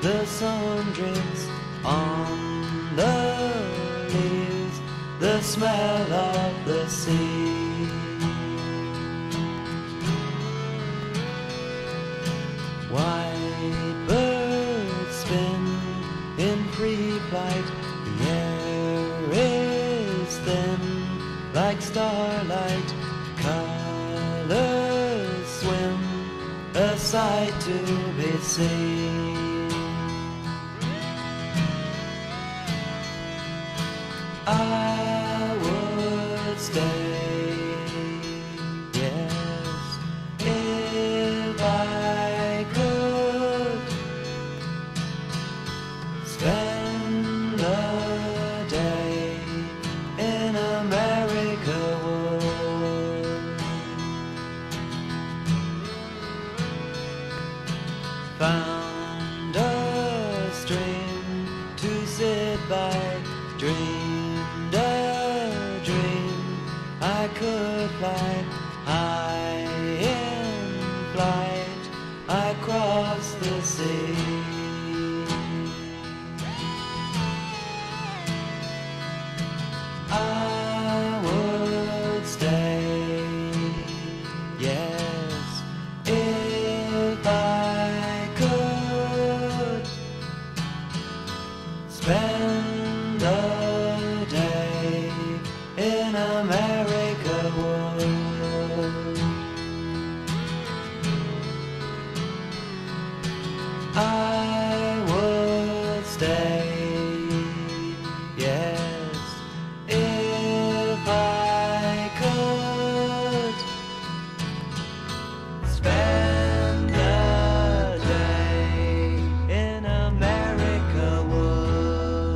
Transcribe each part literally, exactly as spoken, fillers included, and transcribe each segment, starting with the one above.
The sun drips on the leaves, the smell of the sea. White birds spin in free flight, the air is thin like starlight, colors swim, a sight to be seen. I would stay, yes, if I could spend a day in America would. Found a stream to sit by, dreamed a dream I could fly high in flight, I crossed the sea. I would stay, yes, if I could spend a day in America would. I would stay, yes, if I could spend a day in America would.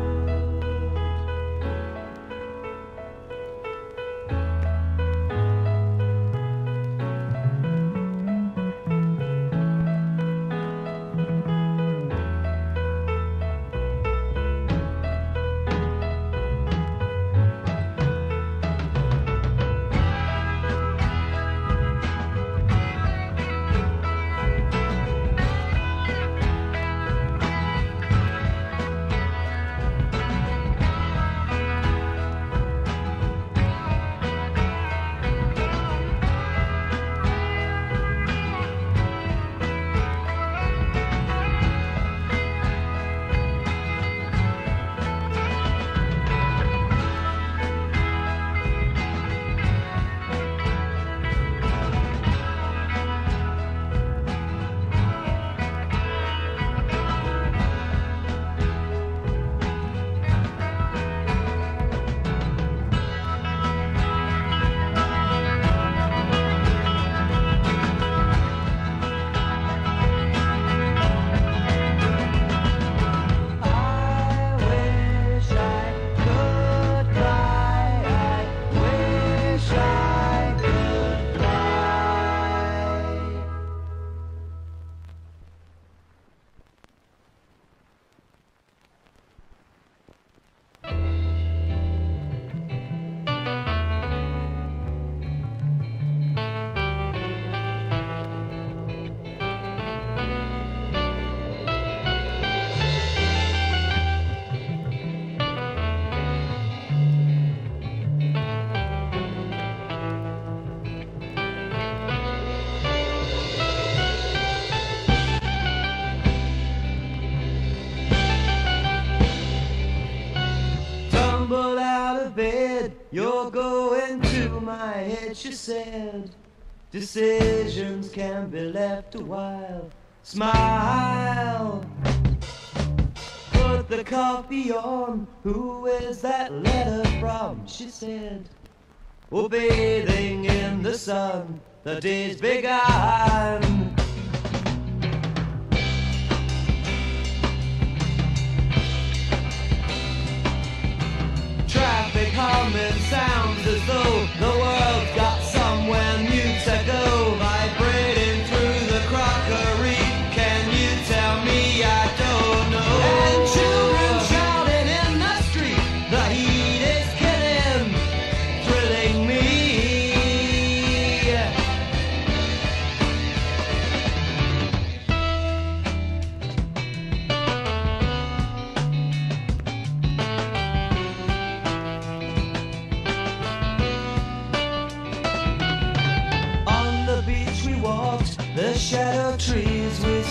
Tumble out of bed, you're going to my head, she said. Decisions can be left a while. Smile. Put the coffee on. Who is that letter from? She said. Oh, bathing in the sun, the day's begun. Traffic humming sounds as though the world's got somewhere new to go. Vibrating through the crockery, can you tell me? I don't know. And children shouting in the street, the heat is killing, thrilling me.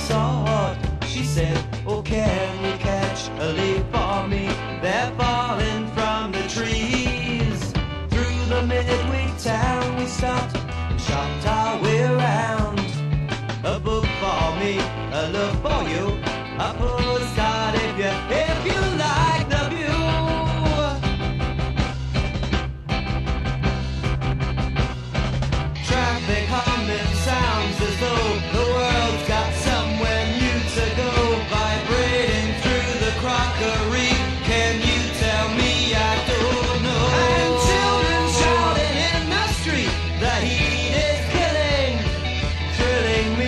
sought. She said, oh, can you catch a leaf for me? They're falling from the trees. Through the midweek town we stopped and shopped our way around. A book for me, a look for you, a postcard if you, if you like the view. Traffic humming sounds as though the world's got somewhere new to go. Vibrating through the crockery, can you tell me I don't know? And children shouting in the street, the heat is killing, thrilling me.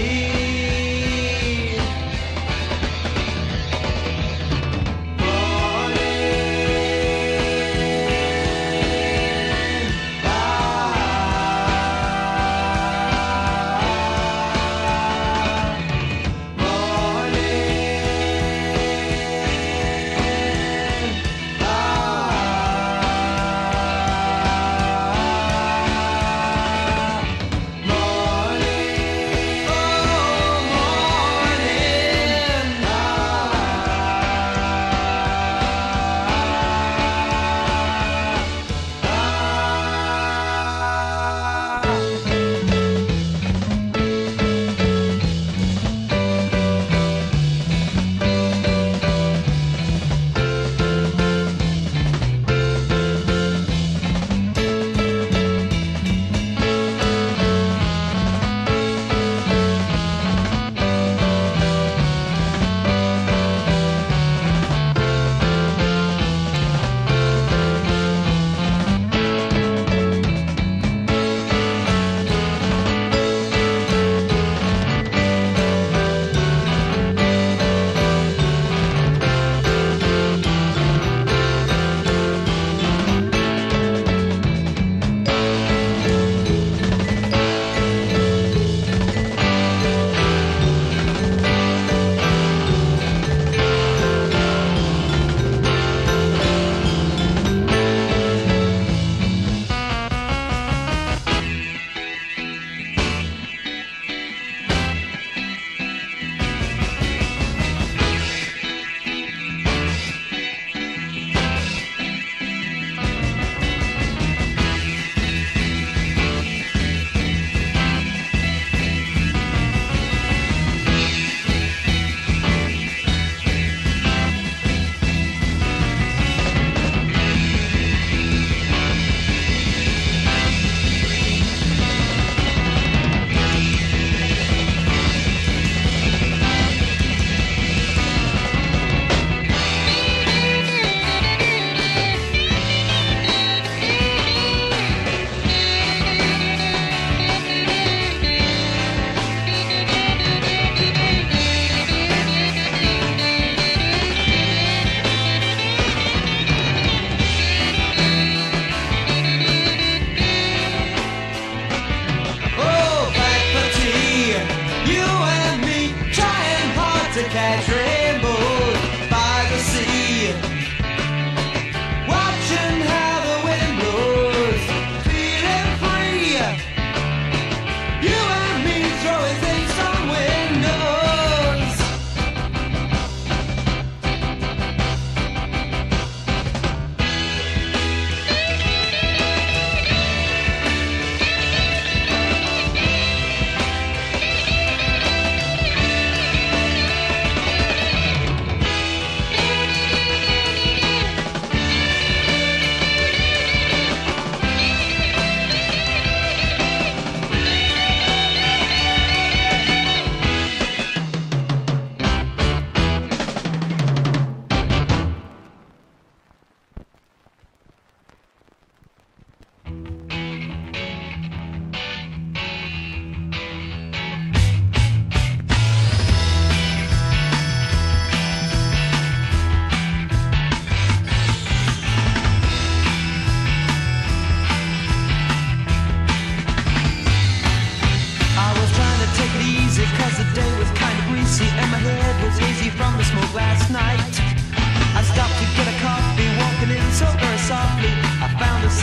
Catch rainbows by the sea, watching how the wind blows, feeling free. You and me throwing things from windows.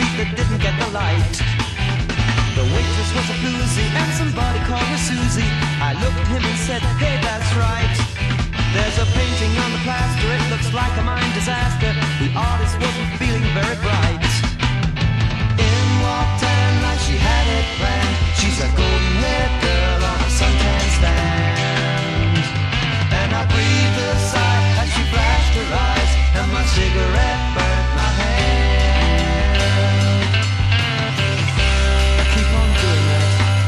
Light. The waitress was a floozy and somebody called her Susie. I looked at him and said, hey, that's right. There's a painting on the plaster, it looks like a mine disaster. The artist wasn't feeling very bright. In walked Anne like she had it planned. She's a golden-haired girl on a suntan stand. And I breathed a sigh as she flashed her eyes, and my cigarette burnt my hand. I keep on doing that.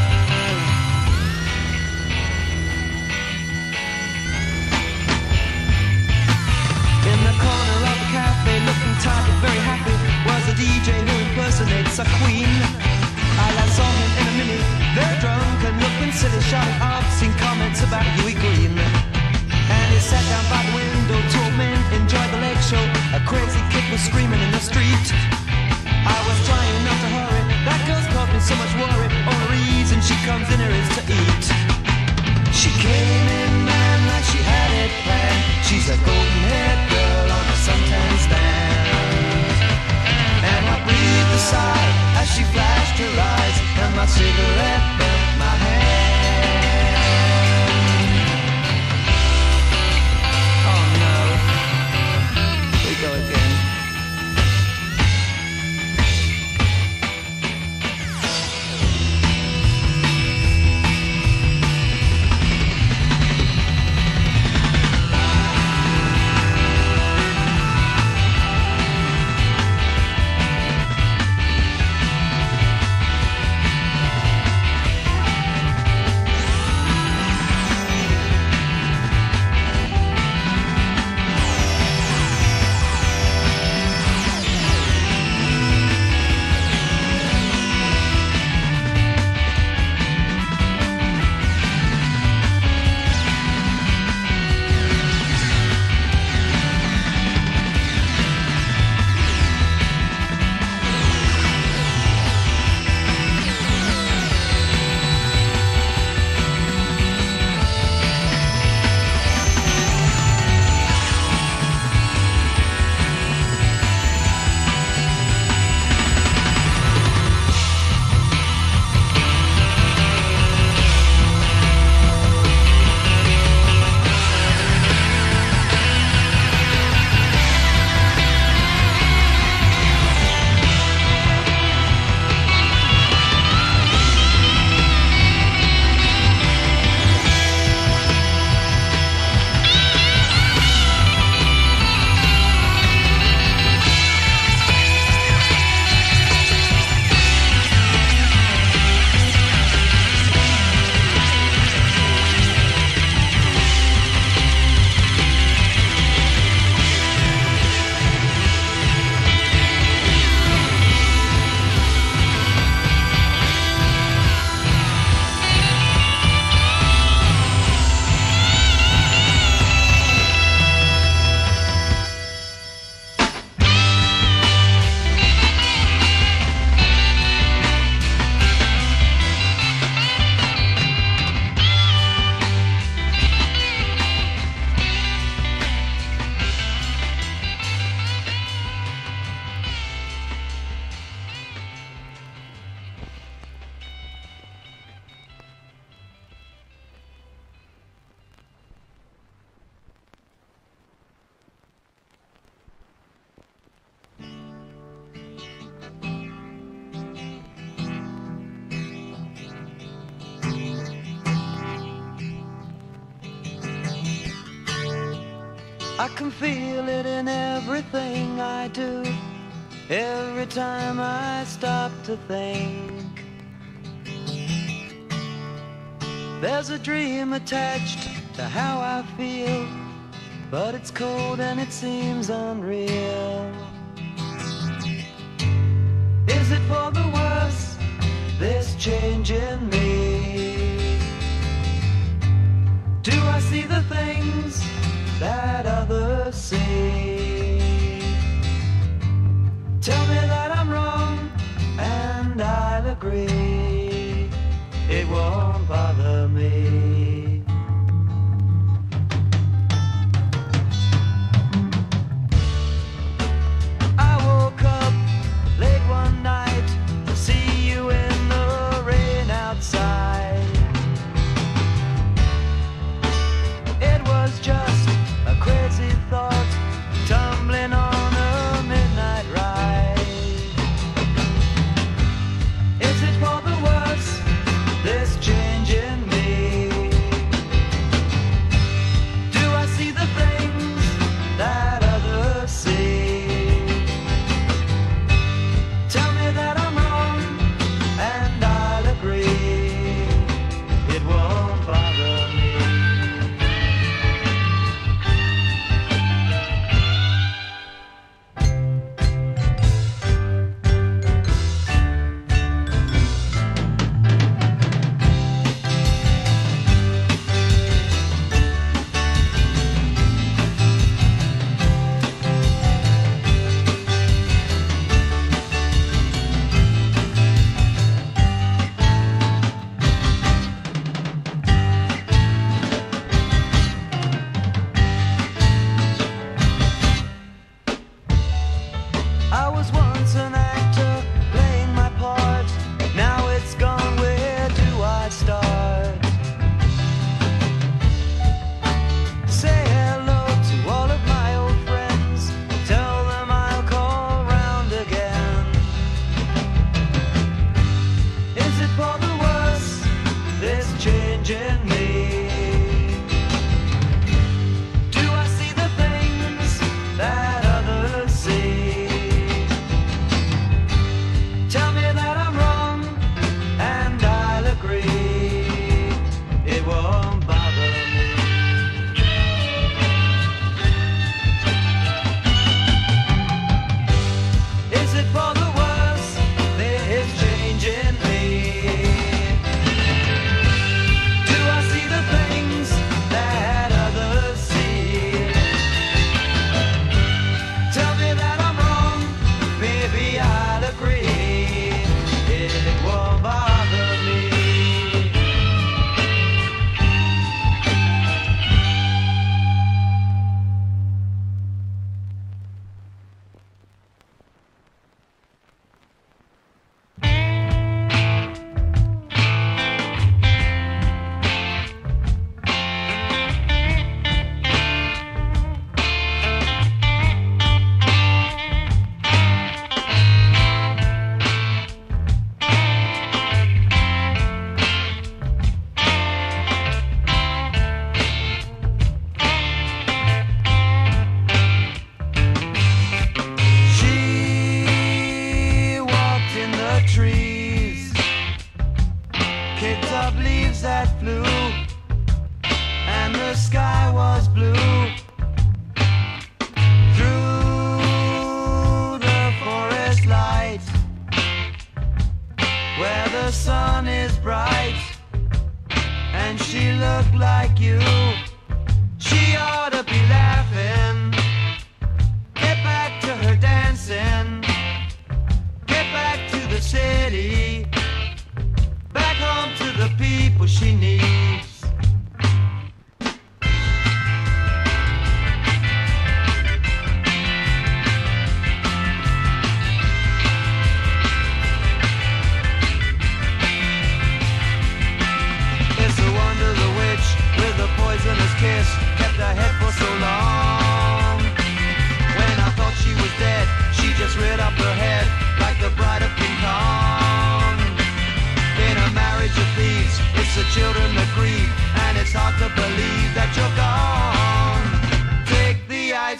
In the corner of the cafe, looking tired but very happy, was a D J who impersonates a queen. I last saw him in a mini, very drunk and looking silly, shouting obscene comments about Huey Green. And he sat down by the window, two old men enjoyed the late show. A crazy kid was screaming in the street. I was trying not to hurry, that girl's caused me so much worry. Only reason she comes in here is to eat. She came in, man, like she had it planned. She's a golden-haired girl on a suntan stand. And I breathed a sigh as she flashed her eyes, and my cigarette burnt my hand. Oh no, we go again. I can feel it in everything I do, every time I stop to think. There's a dream attached to how I feel, but it's cold and it seems unreal. Is it for the worse, this change in me? Do I see the things that others see? Tell me that I'm wrong and I'll agree. It won't bother me. I woke up late one night to see you in the rain outside.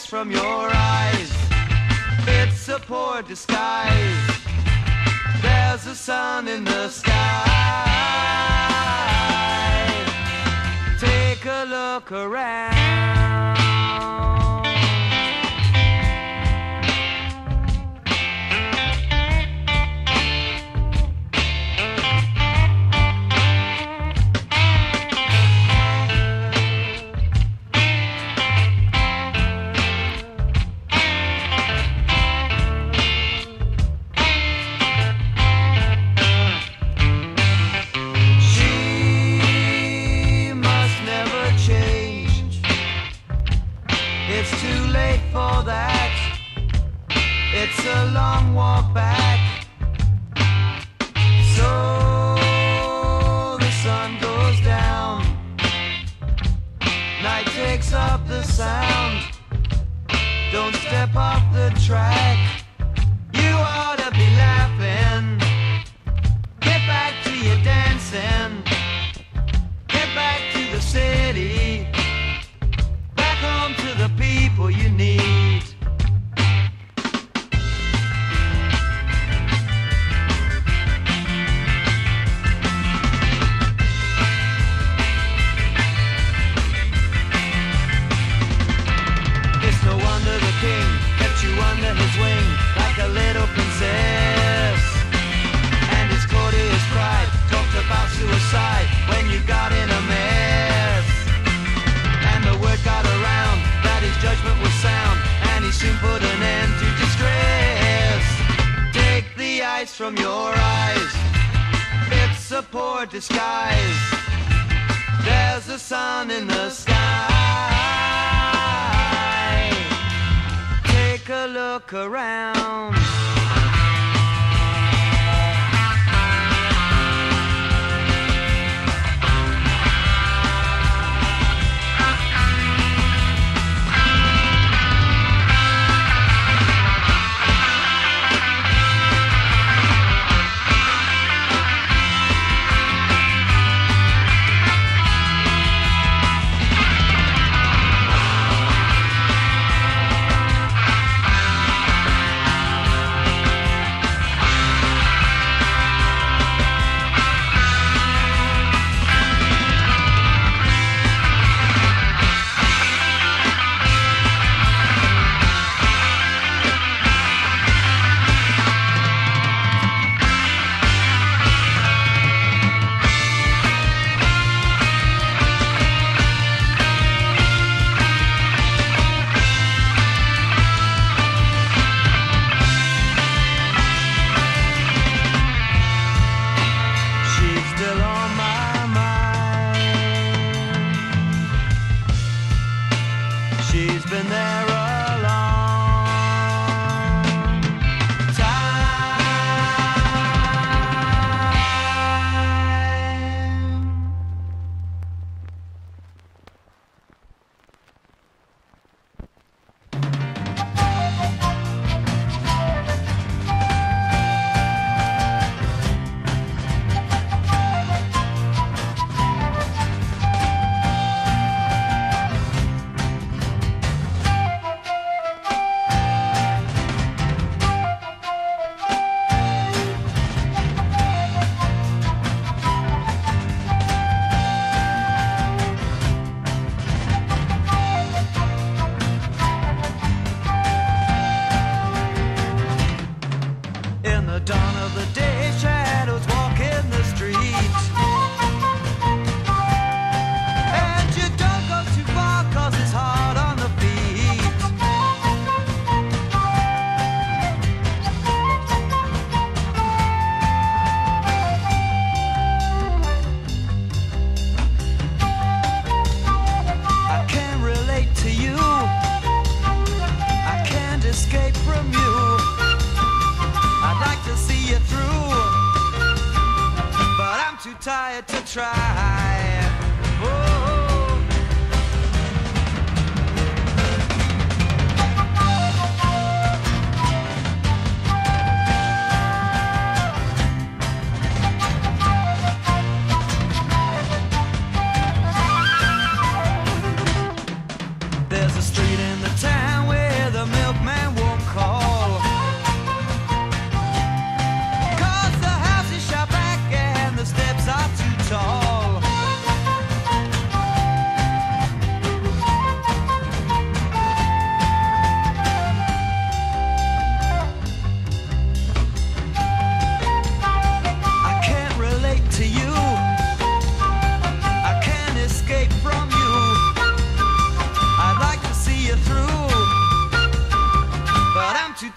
ice from your eyes. It's a poor disguise. There's a sun in the sky. Take a look around. For that, it's a long walk back. So the sun goes down, night takes up the sound. Don't step off the track, you ought to be laughing. Get back to your dancing, get back to the city, back home to the people you need. It's no wonder the king kept you under his wing like a little princess. And his courtiers cried, talked about suicide when you got in a mess. And the word got around that his judgment was sound, and he soon put an end to distress. Take the ice from your eyes, it's a poor disguise. There's a sun in the sky. Take a look around.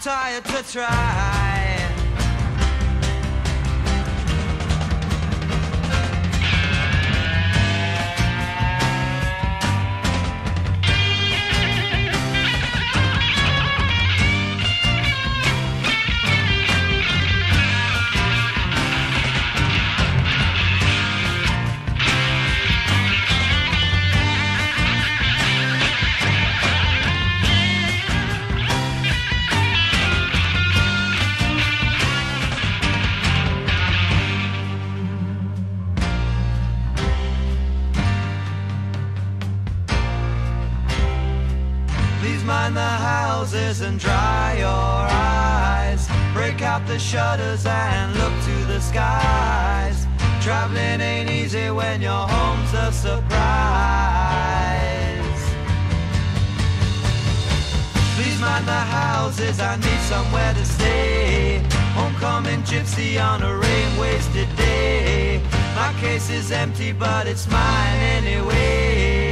tired to try. Mind the houses and dry your eyes. Break out the shutters and look to the skies. Traveling ain't easy when your home's a surprise. Please mind the houses, I need somewhere to stay. Homecoming gypsy on a rain-wasted day. My case is empty but it's mine anyway.